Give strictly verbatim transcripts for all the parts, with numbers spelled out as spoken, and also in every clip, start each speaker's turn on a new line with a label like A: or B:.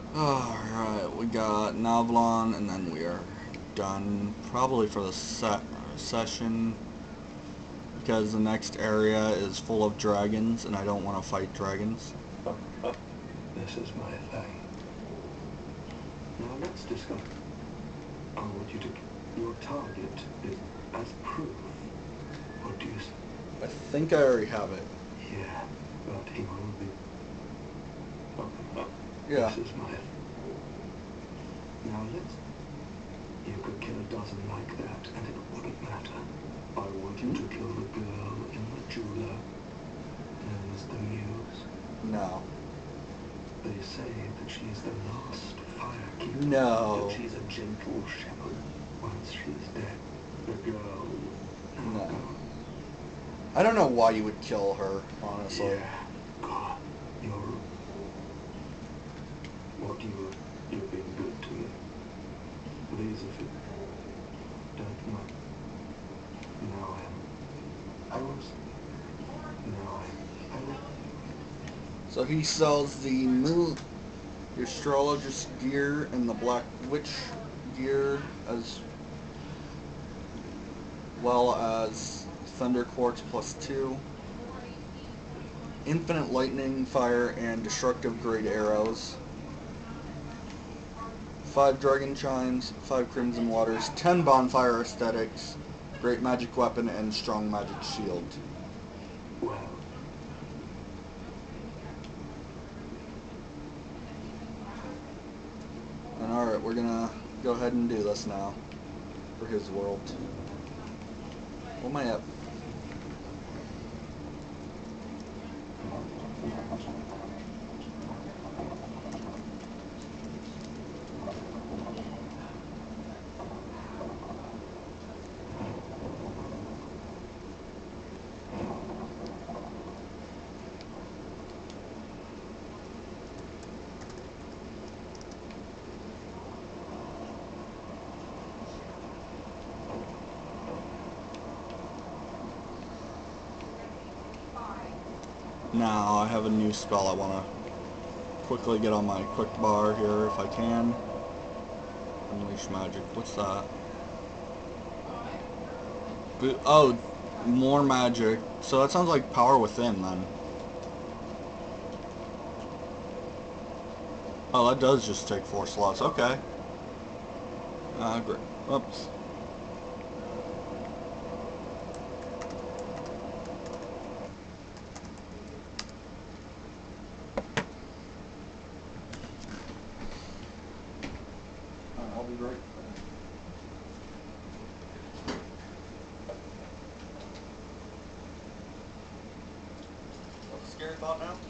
A: Alright, we got Navlon, and then we are done probably for the set session, because the next area is full of dragons, and I don't want to fight dragons.
B: This is my thing. Now let's discuss. I want you to... Your target is as proof. What do you say?
A: I think I already have it.
B: Yeah, but he will be... Oh, oh,
A: Yeah.
B: This is my... Now let's... You could kill a dozen like that, and it wouldn't matter. I want you to kill the girl in the jeweler. Known as the Muse.
A: No.
B: They say that she's the last firekeeper.
A: No.
B: That she's a gentle shepherd. Once she's dead, the girl...
A: No. I don't know why you would kill her, honestly.
B: Yeah. God, you're... What you... You've been good to me. Please, if you... Don't mind. Now I am... I was... Now I... I will...
A: So he sells the moon, the astrologer's gear, and the Black Witch gear, as well as Thunder Quartz plus two, infinite lightning, fire, and destructive great arrows, five dragon chimes, five crimson waters, ten bonfire aesthetics, great magic weapon, and strong magic shield.
B: Well...
A: And alright, we're gonna go ahead and do this now for his world. What am I at? Now I have a new spell I want to quickly get on my quick bar here if I can. Unleash magic. What's that? Bo oh, more magic. So that sounds like Power Within then. Oh, that does just take four slots. Okay. Uh, great. Oops. I'll be right back. What's the scary thought now?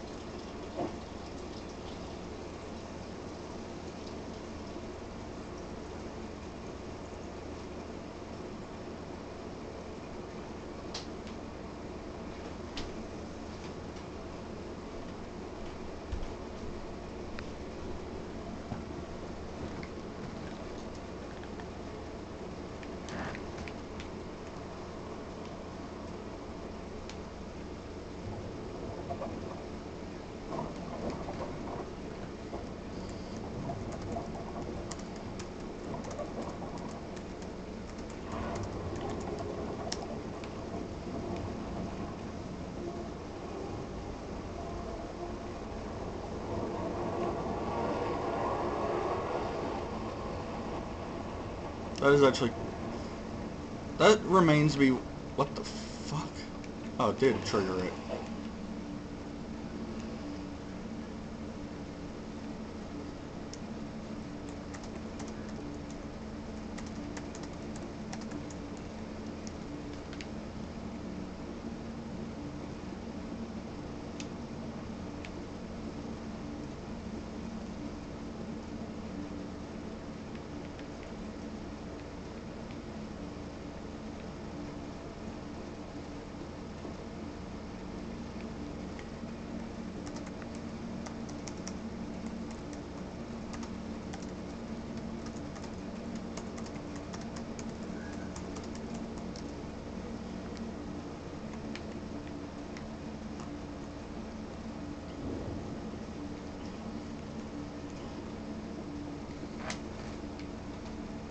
A: That is actually... That reminds me... What the fuck? Oh, it did trigger it.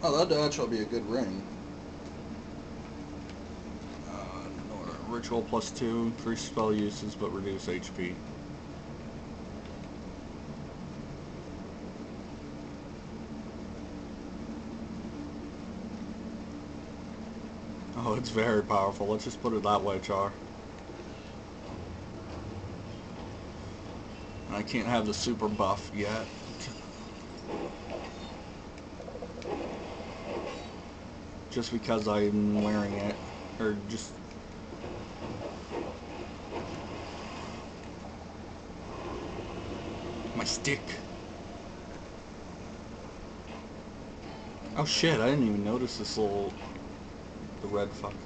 A: Oh, that'd actually be a good ring. Uh, no, ritual plus two, increase spell uses but reduce H P. Oh, it's very powerful. Let's just put it that way, Char. I can't have the super buff yet. Just because I'm wearing it. Or just... My stick. Oh shit, I didn't even notice this little... The red fucking...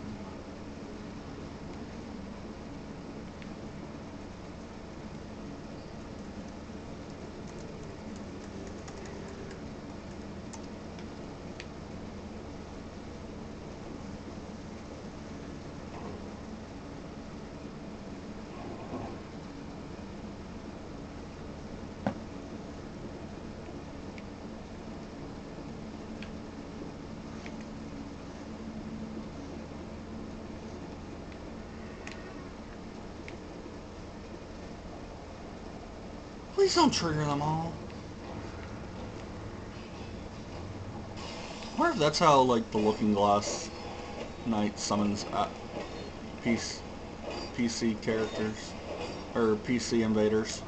A: Please don't trigger them all. I wonder if that's how, like, the Looking Glass Knight summons uh, P C characters. Or P C invaders.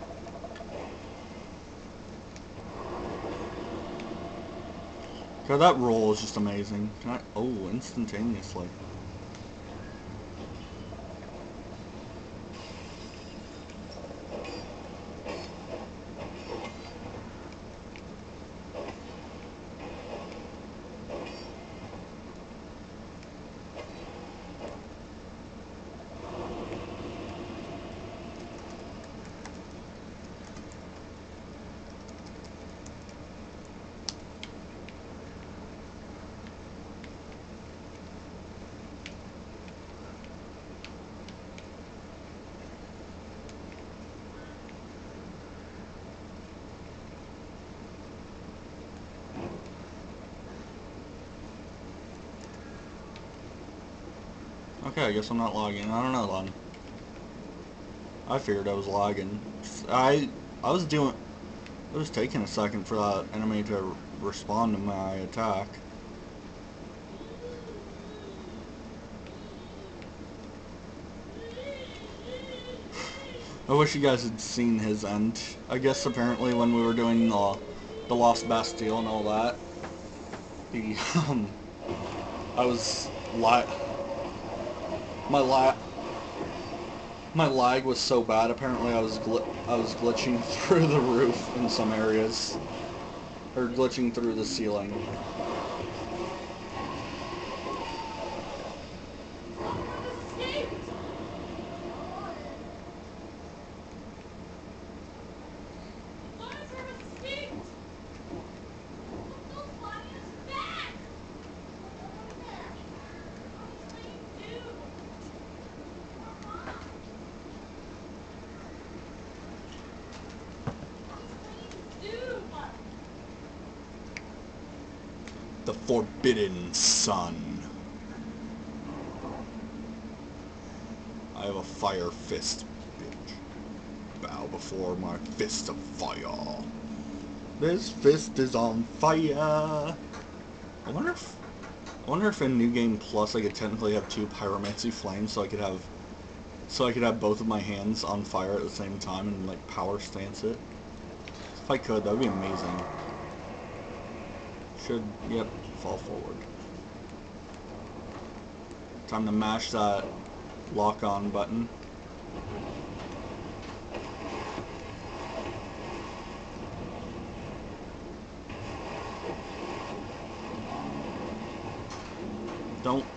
A: God, that roll is just amazing. Can I... Oh, instantaneously. Okay, I guess I'm not logging. I don't know then. I figured I was logging. I I was doing... It was taking a second for that enemy to respond to my attack. I wish you guys had seen his end. I guess apparently when we were doing the, the Lost Bastille and all that, the, um, I was li my la my lag was so bad. Apparently I was gl I was glitching through the roof in some areas, or glitching through the ceiling. The Forbidden Sun. I have a fire fist, bitch. Bow before my fist of fire. This fist is on fire. I wonder if I wonder if in New Game Plus I could technically have two pyromancy flames, so I could have so I could have both of my hands on fire at the same time and like power stance it. If I could, that would be amazing. Should, yep, fall forward. Time to mash that lock on button. Don't